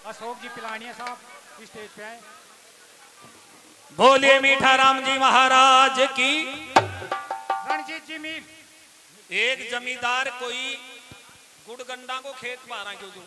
अशोक जी पिलानिया साहब स्टेज पे आए। बोलिए मीठा राम जी महाराज की। रणजीत जी मीर। एक जमींदार कोई गुड़गंडा को खेत पारा क्यों जो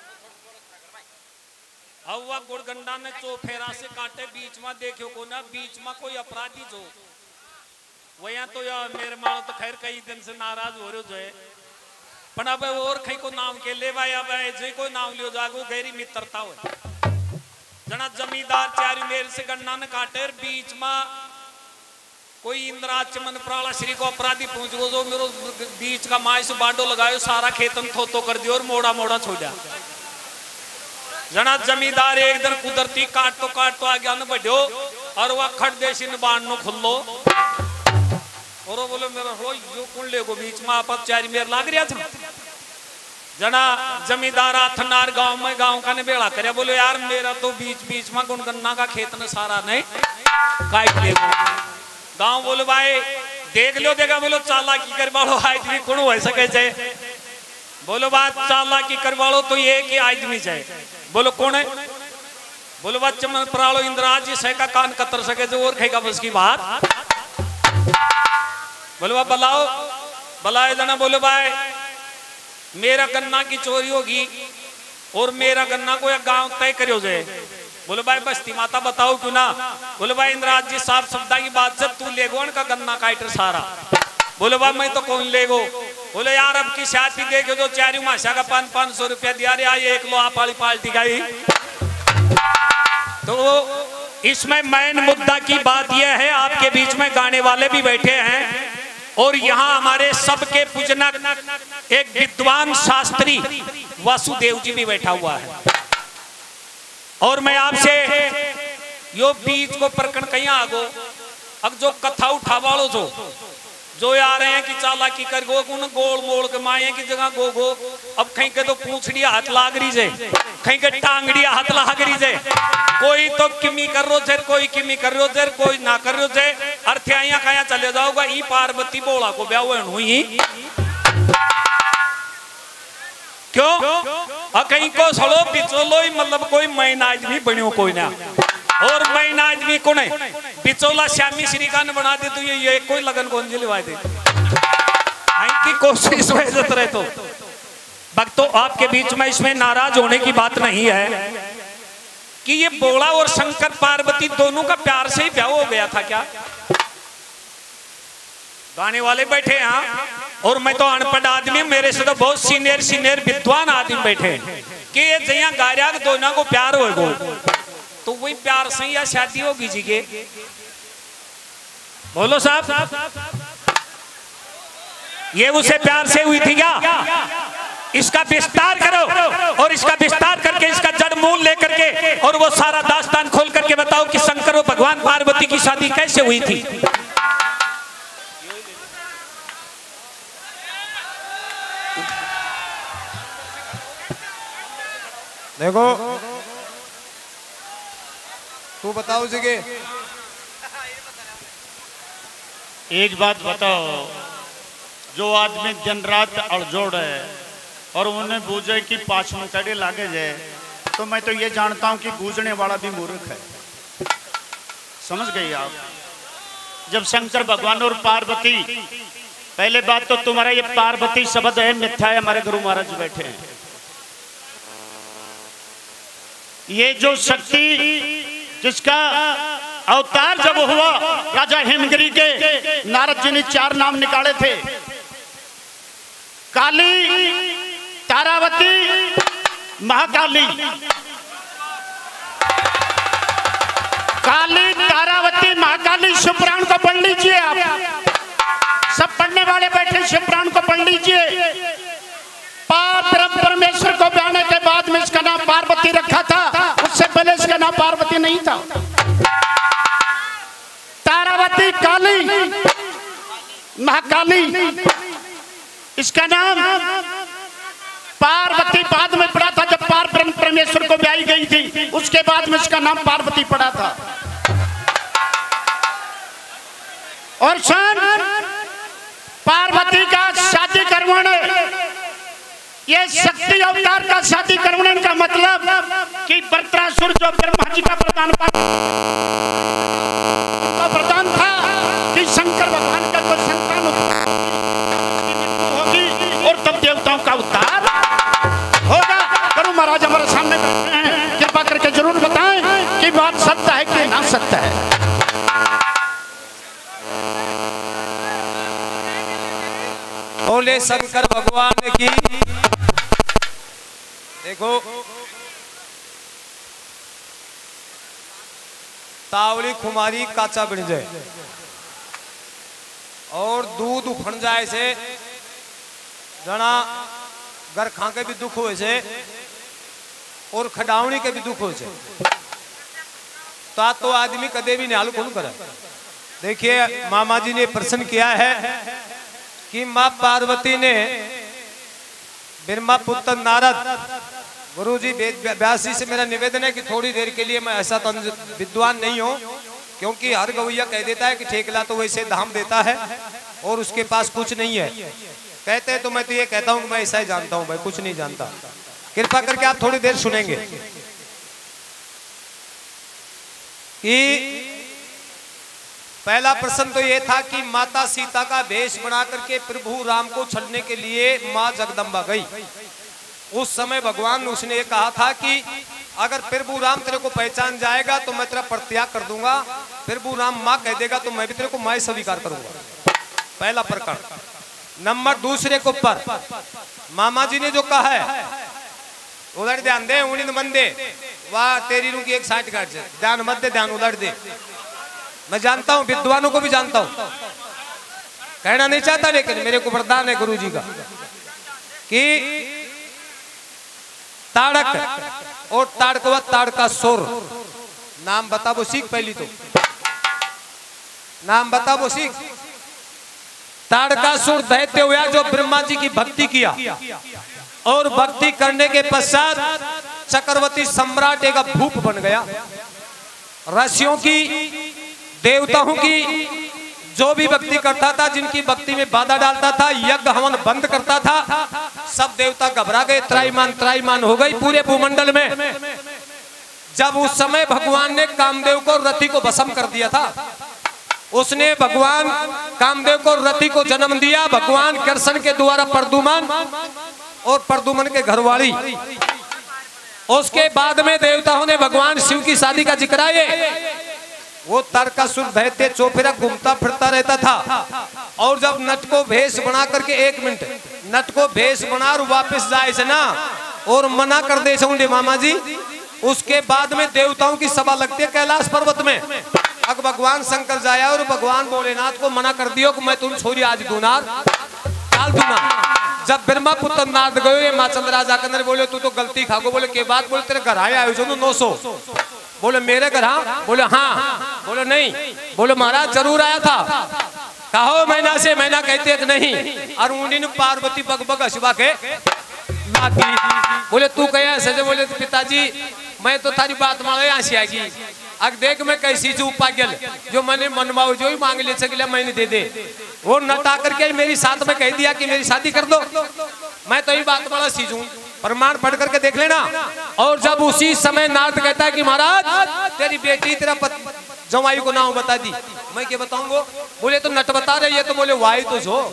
अब वह गुड़गंडा ने चौफेरा से काटे बीच में देखो को ना बीच में कोई अपराधी जो वह तो यार मेरे मानो तो खैर कई दिन से नाराज हो रहे जो है पर अब और कहीं को नाम के ले भाई अब जो कोई नाम लियो जागो गहरी मित्रता हो जना जमींदार चारू मेरे से गन्ना ने काटे बीच में कोई इंद्राज चमन प्राला श्री को अपराधी पहुंच गो जो मेरो बीच का माई से बांडो लगायो सारा खेतन थो कर दियो और मोड़ा मोड़ा छोड़ा जना जमींदार एक दिन कुदरती काट तो आगे न बढ़ो और वह खट देशी न बांध नो खुल्लो और वो बोलो मेरा हो यो कुण ले को बीच में आपत चारी मेर लाग रिया था जना जमींदार आथनार गांव का ने बेड़ा करे बोलो यार मेरा तो बीच में गुणगन्ना का खेत न सारा नहीं काट ले गांव बोलो भाई देख लो देखा बोलो चालाकी कर वालो आदमी कौन हो सके जाए बोलो बात चालाकी कर वालो तो ये कि आदमी जाए बोलो कौन है बोलो बात चमन प्रालो इंद्राज जी सह का कान कतर सके जो और खेगा बस की बात बोलो बात बलाओ जना बोलो भाई मेरा गन्ना की चोरी होगी और मेरा गन्ना को एक गांव तय करो जाए बोलो भाई बस्ती माता बताओ क्यों ना बोलो भाई इंद्राज जी साफ शब्दा की बात जब तू लेगो का गन्ना काटर सारा बोलो भाई मैं तो कौन लेगो बोले यार अब की शादी देखो जो चारू माशा का 500 रुपया दिया रे आई एक लो आप वाली पार्टी गई तो इसमें मेन मुद्दा की बात यह है आपके बीच में गाने वाले भी बैठे हैं और यहाँ हमारे सबके पूजनक एक विद्वान शास्त्री वासुदेव जी भी बैठा हुआ है और मैं आपसे यो बीच को परकन कहीं आगो अब जो कथा उठा वालो जो आ रहे हैं कि चालाकी कर गो गोल मोड़ के माए की जगह गो अब कहीं के तो पूंछड़ी हाथ लाग रही जे कहीं के टांगड़ी हाथ लाग रही जे कोई तो किमी कर रो जे कोई किमी कर रो जे कोई ना कर रो जे अर्थ्याया कया चले जाओगा ई पार्वती बोला को ब्याह हुई क्यों कहीं को सड़ो पिछोलो मतलब कोई महीना आदमी बनियो कोई ना और महीना आदमी कौन है पिछोला श्यामी श्री का ने बना दे तो ये कोई लगन कौन जी लिवा दे की कोशिश रहे तो भक्तों आपके बीच में इसमें नाराज होने की बात नहीं है कि ये बोला और शंकर पार्वती दोनों का प्यार से ही ब्याह हो गया था क्या गाने वाले बैठे हैं और मैं तो अनपढ़ आदमी मेरे से तो बहुत सीनियर विद्वान आदमी बैठे कि ये जया गारिया दोनों को प्यार होगा तो वही प्यार से या शादी होगी जी के बोलो साहब ये उसे प्यार से हुई थी क्या इसका विस्तार करो और इसका विस्तार करके इसका जड़ मूल लेकर के और वो सारा दास्तान खोल करके बताओ कि शंकर और भगवान पार्वती की शादी कैसे हुई थी देखो तू बताओ जी के एक बात बताओ जो आदमी दिन रात अड़जोड़ है और उन्हें बूझे कि 5 मुचड़े लागे जाए तो मैं तो ये जानता हूं कि बूझने वाला भी मूर्ख है समझ गई आप जब शंकर भगवान और पार्वती पहले बात तो तुम्हारा ये पार्वती शब्द है मिथ्या है हमारे गुरु महाराज बैठे हैं ये जो शक्ति जिसका अवतार जब हुआ राजा हिमगिरी के नारद जी ने 4 नाम निकाले थे काली तारावती महाकाली काली तारावती महाकाली शिवपुराण को पढ़ लीजिए आप सब पढ़ने वाले बैठे शिवपुराण को पढ़ लीजिए परमेश्वर को ब्याने के बाद में इसका नाम पार्वती रखा था उससे पहले इसका नाम पार्वती नहीं था तारावती काली महाकाली इसका नाम पार्वती बाद में पड़ा था जब परमेश्वर को ब्याई गई थी उसके बाद में इसका नाम पार्वती पड़ा था और पार्वती का शादी करवाने ये शक्ति अवतार का शादी करवाने का मतलब तारकासुर जो ब्रह्मा जी का वरदान उनका वरदान था कि शंकर भगवान का जो संतान होगी और तब देवताओं का उद्धार होगा। करो महाराज हमारे सामने बैठे हैं, कृपा करके जरूर बताएं कि बात सत्य है कि ना सत्य है। बोले शंकर भगवान की। देखो तावली खुमारी काचा बन जाए और दूध उफन जाए से जना घर खा के भी दुख हो से और खडावनी के भी दुख हो से तो आदमी कदे भी निहाल कौन करे। देखिए मामा जी ने प्रश्न किया है कि माँ पार्वती ने ब्रह्मा पुत्र नारद गुरु जी व्यास जी से मेरा निवेदन है कि थोड़ी देर के लिए, मैं ऐसा तो विद्वान नहीं हूँ क्योंकि हर गवैया कह देता है कि ठेकला तो वैसे धाम देता है और उसके पास कुछ नहीं है कहते हैं, तो मैं तो ये कहता हूँ कि मैं ऐसा ही जानता हूँ भाई, कुछ नहीं जानता। कृपा करके आप थोड़ी देर सुनेंगे कि पहला प्रश्न तो ये था कि माता सीता का वेश बना करके प्रभु राम को छलने के लिए माँ जगदम्बा गई। उस समय भगवान उसने ये कहा था कि अगर प्रभु राम तेरे को पहचान जाएगा तो मैं तेरा परित्याग कर दूंगा, प्रभु राम माँ कह देगा तो मैं भी तेरे को माँ स्वीकार करूंगा। पहला प्रकरण। नंबर दूसरे को पर मामा जी ने जो कहा है उधर ध्यान दे, उन्हीं मन दे, वाह तेरी रू की एक 60 काट से ध्यान मत दे, ध्यान उधर दे। मैं जानता हूं, विद्वानों को भी जानता हूं, कहना नहीं चाहता लेकिन मेरे को वरदान है गुरु जी का कि ताड़क और ताड़कवत ताड़कासुर नाम बता वो सीख। पहली तो नाम बता वो सीख। ताड़कासुर दैत्य हुआ जो ब्रह्मा जी की भक्ति किया और भक्ति करने के पश्चात चक्रवर्ती सम्राट एक भूप बन गया। ऋषियों की देवताओं की जो भी भक्ति करता था, जिनकी भक्ति में बाधा डालता था, यज्ञ हवन बंद करता था, सब देवता घबरा गए, त्राईमान हो गई पूरे भूमंडल में। जब उस समय भगवान ने कामदेव को रति को भस्म कर दिया था, उसने भगवान कामदेव को रति को जन्म दिया। भगवान कृष्ण के द्वारा प्रद्युमन और प्रद्युमन के घरवाली। उसके बाद में देवताओं ने भगवान शिव की शादी का जिक्र आए। वो तारकासुर दैत्य चौफेरा घूमता फिरता रहता था और जब नट को भेष बना करके, 1 मिनट, नट को भेष बना और वापस जाए से ना और मना कर दे से मामा जी, उसके बाद में देवताओं की सभा लगती है कैलाश पर्वत में। अब भगवान शंकर जाया और भगवान भोलेनाथ को मना कर दियो कि मैं तुम छोरी आज दूनार डाल दूंगा। जब ब्रह्मा पुत्र नारद गए हिमाचल राजा के अंदर, बोले तू तो गलती खागो। बोले के बात? बोले तेरे घर आया 900। बोले मेरे घर? हाँ। बोले हाँ। बोले नहीं। बोले महाराज जरूर आया था। कहो महीना से महीना कहते कि नहीं। और उन्हीं पार्वती बग हसवा के लागी। बोले तू कह ऐसे? बोले पिताजी मैं तो थारी बात मांगे यहाँ से आएगी। अब देख मैं कैसी चूप पागल, जो मैंने मनवाओ जो ही मांग ले सके मैंने दे दे। वो नटा करके मेरी साथ में कह दिया कि मेरी शादी कर दो। मैं तो ही बात वाला सीजू, प्रमाण पढ़ करके देख लेना। और जब उसी समय नारद कहता है कि महाराज तेरी बेटी तेरा जवाई को नाम बता दी। मैं क्या बताऊंगा? बोले तो नट बता रही है। तो बोले वाई तो जो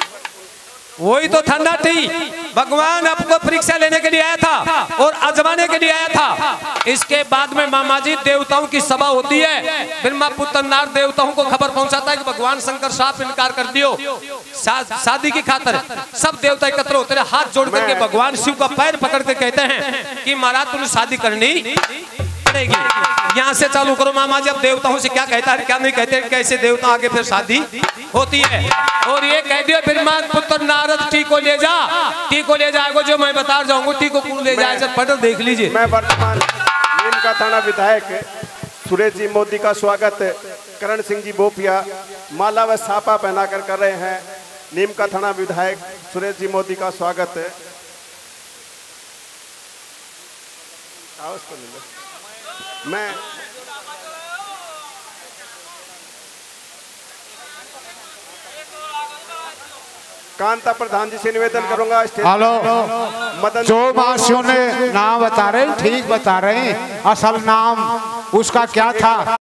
वही तो ठंडा थी। भगवान आपको परीक्षा लेने के लिए आया था और आजमाने के लिए आया था। इसके बाद में मामा जी देवताओं की सभा होती है। ब्रह्मा पुत्र नारद देवताओं को खबर पहुंचाता है कि भगवान शंकर साफ इनकार कर दियो शादी की खातिर। सब देवता एकत्र होते हैं, हाथ जोड़ करके भगवान शिव का पैर पकड़ के कहते हैं कि महाराज तुम शादी करनी पड़ेगी। यहाँ से चालू करो मामा जी। अब देवताओं से क्या कहता है क्या नहीं कहते, कैसे देवता आगे फिर शादी होती है। और ये कह दिया ब्रह्मा पुत्र नारद टी को ले जा, टी को ले जाएगा जो मैं बता जाऊंगा। टी को कौन ले जाए पढ़ो देख लीजिए। मैं वर्तमान नीम का थाना विधायक सुरेश जी मोदी का स्वागत करण सिंह जी बोपिया माला व सापा पहनाकर कर रहे हैं। नीम का थाना विधायक सुरेश जी मोदी का स्वागत। मैं कांता प्रधान जी से निवेदन करूंगा। हेलो, मदन जो मासियों ने नाम बता रहे हैं ठीक बता रहे हैं, असल नाम उसका क्या था?